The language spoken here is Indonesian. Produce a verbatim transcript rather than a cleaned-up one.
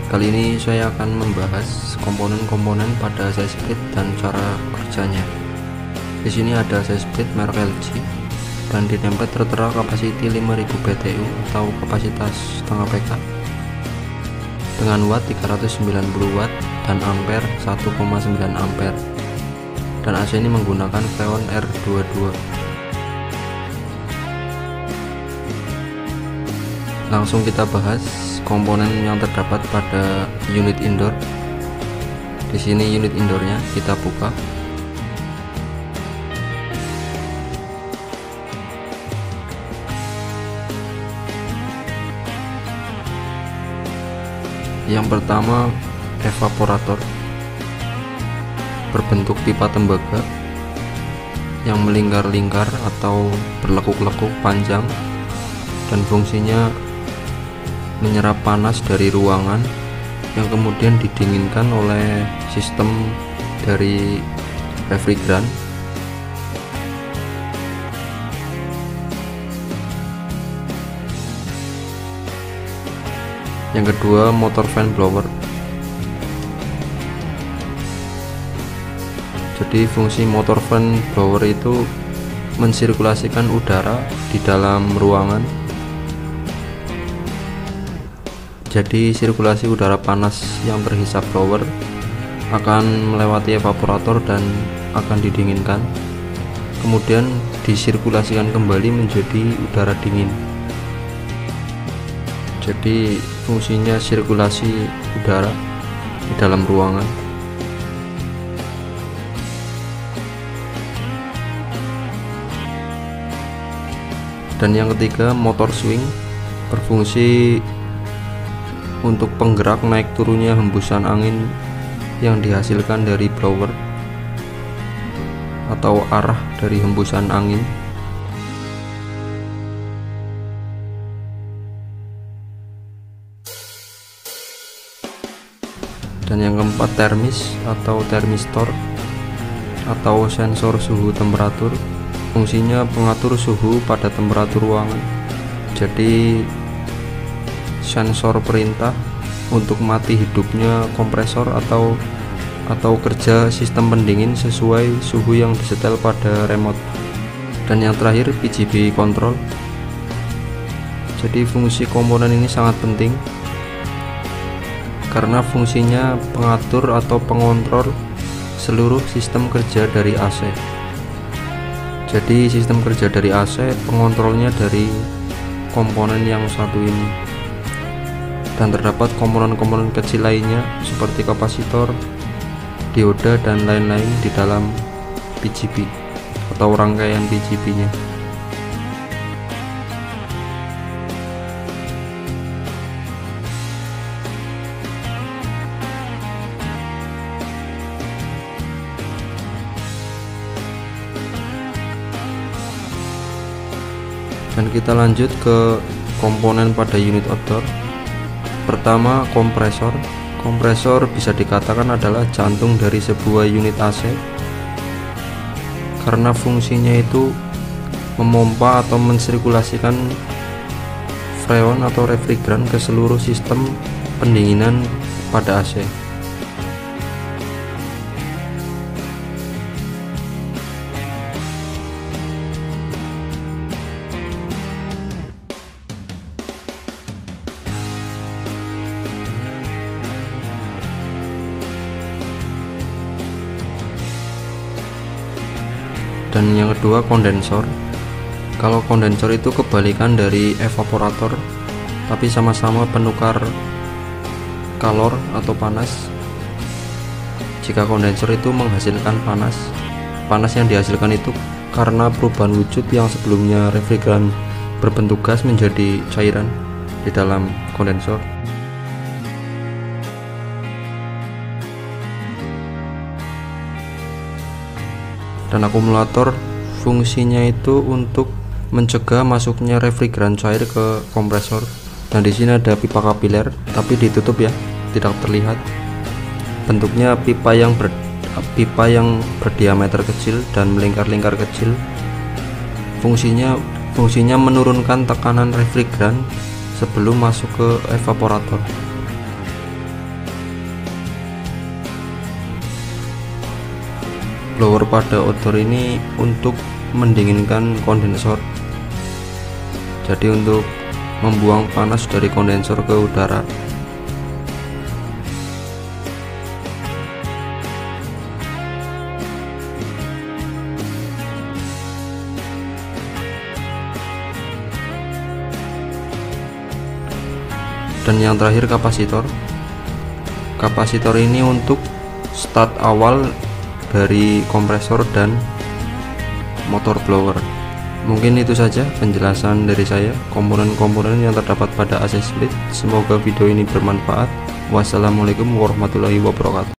Kali ini saya akan membahas komponen-komponen pada side split dan cara kerjanya. Di sini ada side split merek L G dan di template tertera capacity lima ribu B T U atau kapasitas setengah P K dengan watt tiga ratus sembilan puluh watt dan ampere satu koma sembilan ampere, dan A C ini menggunakan Freon R dua puluh dua. Langsung kita bahas komponen yang terdapat pada unit indoor. Di sini unit indoornya kita buka. Yang pertama, evaporator berbentuk pipa tembaga yang melingkar-lingkar atau berlekuk-lekuk panjang, dan fungsinya menyerap panas dari ruangan yang kemudian didinginkan oleh sistem dari refrigeran. Yang kedua, motor fan blower. Jadi fungsi motor fan blower itu mensirkulasikan udara di dalam ruangan. Jadi sirkulasi udara panas yang terhisap blower akan melewati evaporator dan akan didinginkan, kemudian disirkulasikan kembali menjadi udara dingin. Jadi fungsinya sirkulasi udara di dalam ruangan. Dan yang ketiga, motor swing berfungsi untuk penggerak naik turunnya hembusan angin yang dihasilkan dari blower atau arah dari hembusan angin. Dan yang keempat, termis atau termistor atau sensor suhu temperatur. Fungsinya pengatur suhu pada temperatur ruangan. Jadi sensor perintah untuk mati hidupnya kompresor atau atau kerja sistem pendingin sesuai suhu yang disetel pada remote. Dan yang terakhir, P G B control. Jadi fungsi komponen ini sangat penting karena fungsinya pengatur atau pengontrol seluruh sistem kerja dari A C. Jadi sistem kerja dari A C, pengontrolnya dari komponen yang satu ini. Dan terdapat komponen-komponen kecil lainnya seperti kapasitor, dioda, dan lain-lain di dalam P G B atau rangkaian P G B nya. Dan kita lanjut ke komponen pada unit outdoor. Pertama, kompresor. Kompresor bisa dikatakan adalah jantung dari sebuah unit A C karena fungsinya itu memompa atau mensirkulasikan freon atau refrigeran ke seluruh sistem pendinginan pada A C. Dan yang kedua, kondensor. Kalau kondensor itu kebalikan dari evaporator, tapi sama-sama penukar kalor atau panas. Jika kondensor itu menghasilkan panas, panas yang dihasilkan itu karena perubahan wujud yang sebelumnya refrigeran berbentuk gas menjadi cairan di dalam kondensor. Dan akumulator fungsinya itu untuk mencegah masuknya refrigeran cair ke kompresor. Dan di sini ada pipa kapiler, tapi ditutup ya, tidak terlihat. Bentuknya pipa yang ber, pipa yang berdiameter kecil dan melingkar-lingkar kecil. Fungsinya fungsinya menurunkan tekanan refrigeran sebelum masuk ke evaporator. blower pada outdoor ini untuk mendinginkan kondensor, jadi untuk membuang panas dari kondensor ke udara. Dan yang terakhir kapasitor. Kapasitor ini untuk start awal dari kompresor dan motor blower. Mungkin itu saja penjelasan dari saya komponen-komponen yang terdapat pada A C split. Semoga video ini bermanfaat. Wassalamualaikum warahmatullahi wabarakatuh.